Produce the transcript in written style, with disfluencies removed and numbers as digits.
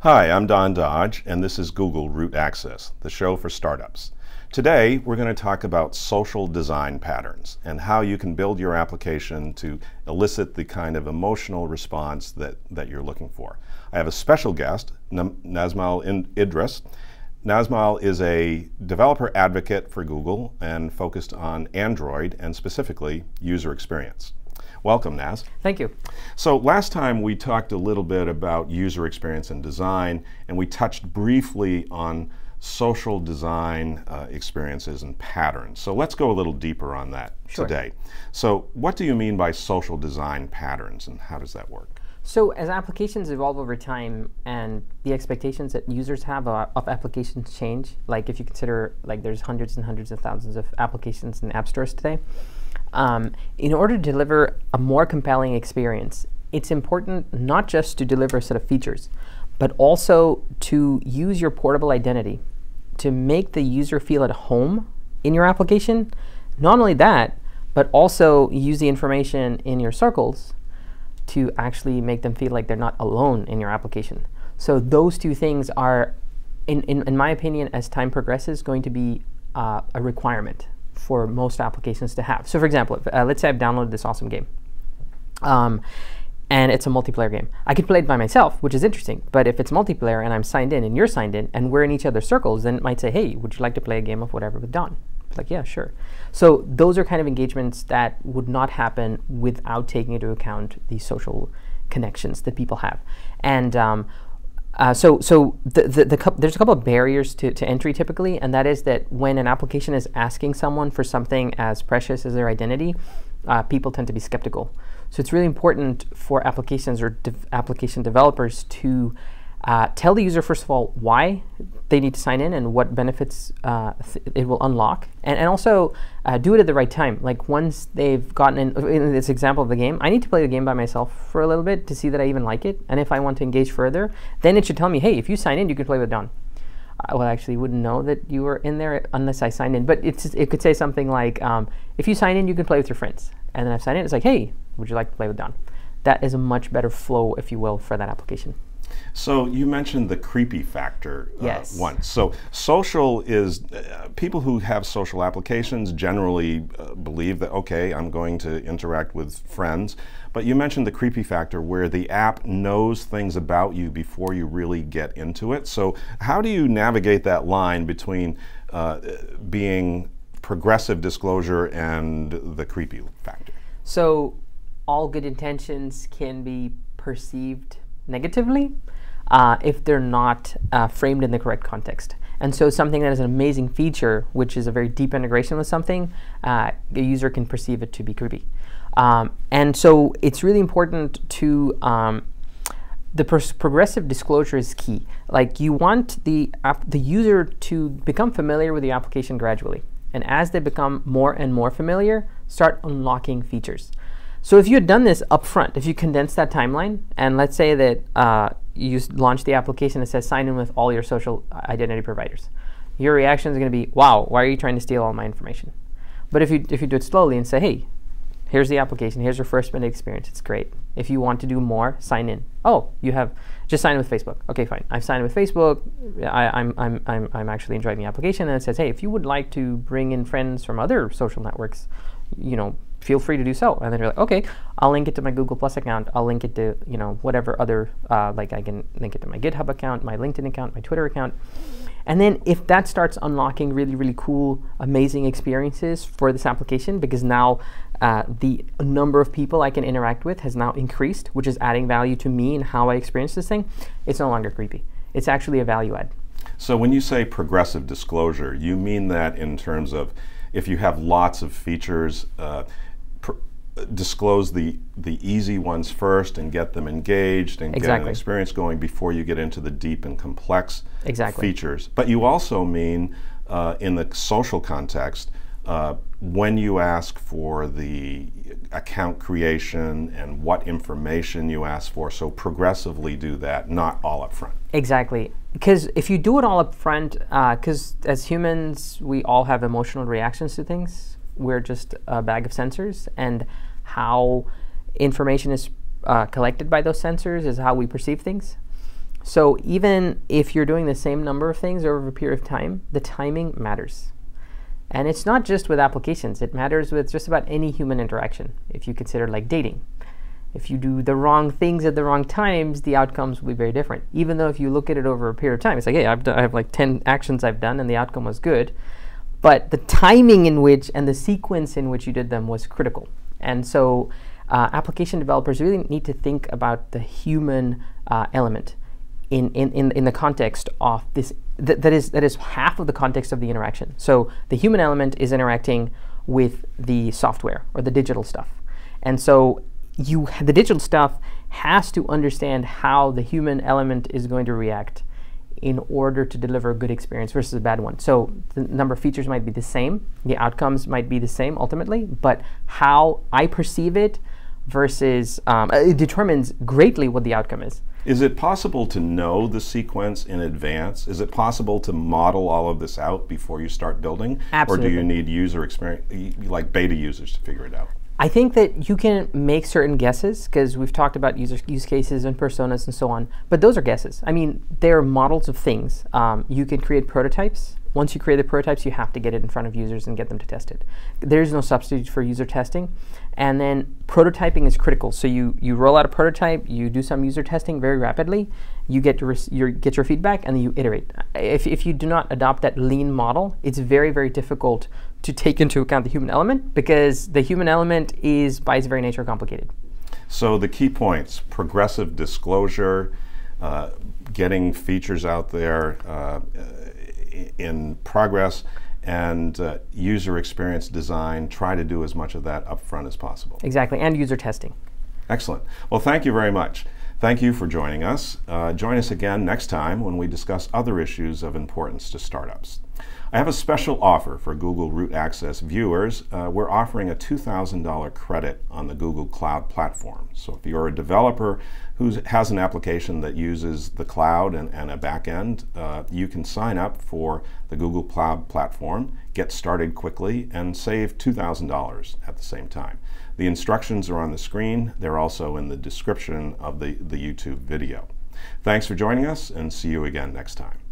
Hi, I'm Don Dodge, and this is Google Root Access, the show for startups. Today, we're going to talk about social design patterns and how you can build your application to elicit the kind of emotional response that you're looking for. I have a special guest, Nazmul Idris. Nazmul is a developer advocate for Google and focused on Android and specifically user experience. Welcome, Naz. Thank you. So last time we talked a little bit about user experience and design, and we touched briefly on social design experiences and patterns. So let's go a little deeper on that today. So what do you mean by social design patterns, and how does that work? So as applications evolve over time and the expectations that users have of applications change, like if you consider like there's hundreds and hundreds of thousands of applications in app stores today, in order to deliver a more compelling experience, it's important not just to deliver a set of features, but also to use your portable identity to make the user feel at home in your application. Not only that, but also use the information in your circles to actually make them feel like they're not alone in your application. So those two things are, in my opinion, as time progresses, going to be a requirement for most applications to have. So for example, let's say I've downloaded this awesome game, and it's a multiplayer game. I could play it by myself, which is interesting, but if it's multiplayer and I'm signed in and you're signed in and we're in each other's circles, then it might say, hey, would you like to play a game of whatever with Don? It's like, yeah, sure. So those are kind of engagements that would not happen without taking into account the social connections that people have. And there's a couple of barriers to entry typically, and that is that when an application is asking someone for something as precious as their identity, people tend to be skeptical. So it's really important for applications or application developers to tell the user, first of all, why they need to sign in and what benefits it will unlock, and also do it at the right time. Like once they've gotten in this example of the game, I need to play the game by myself for a little bit to see that I even like it, and if I want to engage further, then it should tell me, hey, if you sign in, you can play with Don. Well, I actually wouldn't know that you were in there unless I signed in, but it could say something like, if you sign in, you can play with your friends. And then I've signed in, it's like, hey, would you like to play with Don? That is a much better flow, if you will, for that application. So you mentioned the creepy factor yes. once. So social is, people who have social applications generally believe that, okay, I'm going to interact with friends. But you mentioned the creepy factor where the app knows things about you before you really get into it. So how do you navigate that line between being progressive disclosure and the creepy factor? So all good intentions can be perceived negatively if they're not framed in the correct context. And so something that is an amazing feature, which is a very deep integration with something, the user can perceive it to be creepy. And so it's really important to, the progressive disclosure is key. Like you want the user to become familiar with the application gradually. And as they become more and more familiar, start unlocking features. So if you had done this up front, if you condense that timeline, and let's say that you launch the application that says sign in with all your social identity providers, your reaction is going to be, wow, why are you trying to steal all my information? But if you do it slowly and say, hey, here's the application, here's your first minute experience, it's great. If you want to do more, sign in. Oh, you have just signed in with Facebook. Okay, fine. I've signed in with Facebook. I'm actually enjoying the application, and it says, hey, if you would like to bring in friends from other social networks, feel free to do so. And then you're like, okay, I'll link it to my Google Plus account. I'll link it to whatever other like I can link it to my GitHub account, my LinkedIn account, my Twitter account. And then if that starts unlocking really, really cool, amazing experiences for this application, because now the number of people I can interact with has now increased, which is adding value to me and how I experience this thing, it's no longer creepy. It's actually a value add. So when you say progressive disclosure, you mean that in terms of if you have lots of features, disclose the easy ones first and get them engaged and get an experience going before you get into the deep and complex features. But you also mean in the social context, when you ask for the account creation and what information you ask for, so progressively do that, not all up front. Exactly. Because if you do it all up front, because as humans, we all have emotional reactions to things. We're just a bag of sensors, and how information is collected by those sensors is how we perceive things. So even if you're doing the same number of things over a period of time, the timing matters. And it's not just with applications. It matters with just about any human interaction. If you consider like dating, if you do the wrong things at the wrong times, the outcomes will be very different. Even though if you look at it over a period of time, it's like, hey, I have like 10 actions I've done and the outcome was good. But the timing in which and the sequence in which you did them was critical. And so application developers really need to think about the human element in the context of this. That is half of the context of the interaction. So the human element is interacting with the software or the digital stuff. And so the digital stuff has to understand how the human element is going to react in order to deliver a good experience versus a bad one. So the number of features might be the same, the outcomes might be the same ultimately, but how I perceive it versus it determines greatly what the outcome is. Is it possible to know the sequence in advance? Is it possible to model all of this out before you start building? Absolutely. Or do you need user experience, like beta users, to figure it out? I think that you can make certain guesses, because we've talked about use cases and personas and so on, but those are guesses. I mean, they're models of things. You can create prototypes. Once you create the prototypes, you have to get it in front of users and get them to test it. There's no substitute for user testing. And then prototyping is critical. So you roll out a prototype, you do some user testing very rapidly, you get your feedback, and then you iterate. If you do not adopt that lean model, it's very, very difficult to take into account the human element, because the human element is, by its very nature, complicated. So the key points: progressive disclosure, getting features out there in progress, and user experience design. Try to do as much of that up front as possible. Exactly, and user testing. Excellent. Well, thank you very much. Thank you for joining us. Join us again next time when we discuss other issues of importance to startups. I have a special offer for Google Root Access viewers. We're offering a $2,000 credit on the Google Cloud Platform. So if you're a developer who has an application that uses the cloud and a back end, you can sign up for the Google Cloud Platform, get started quickly, and save $2,000 at the same time. The instructions are on the screen. They're also in the description of the YouTube video. Thanks for joining us, and see you again next time.